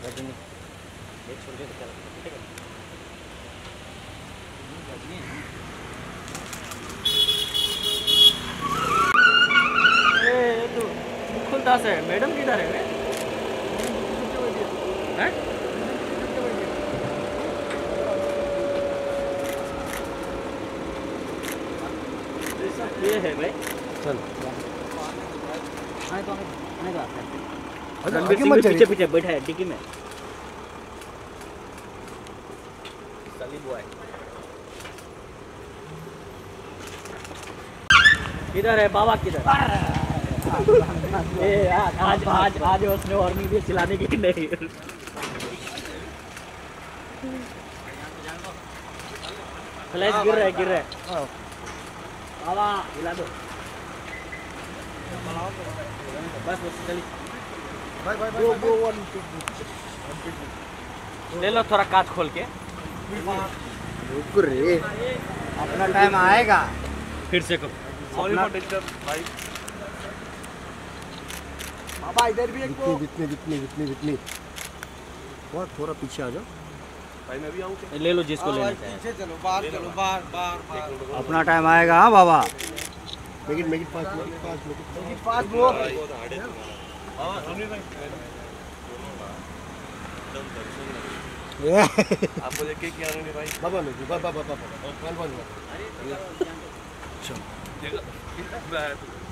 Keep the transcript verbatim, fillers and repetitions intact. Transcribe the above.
रजनी एक छोड़ के चल ठीक है। ए तो खुलदास है मैडम किधर है? हैं? ये है भाई चल आने तो आने तो आता है। रणवीर सिंह पीछे पीछे बैठा है डिक्की में। गली बॉय किधर है बाबा किधर? ए आज आज आज उसने वार्निंग दी चिल्लाने की नहीं। फ्लैश गिर रहा है गिर रहा है बाबा हिला दो बस बस चलिए bye bye go go one ले लो थोड़ा कांच खोल के। रुक रे अपना टाइम आएगा फिर से कब सॉरी फॉर डिस्टर्ब भाई। बाबा इधर भी एक जितने जितने जितने जितने और थोड़ा पीछे आ जाओ भाई मैं भी आऊं क्या? ले लो जिसको लेना है पीछे चलो बाहर चलो बाहर बाहर बाहर अपना टाइम आएगा। हां बाबा make it make it fast make it fast make it fast bro. हां रणवीर भाई आपको देख के क्या रणवीर भाई बाबा ने बाबा बाबा बाबा कौन कौन अरे चल देखो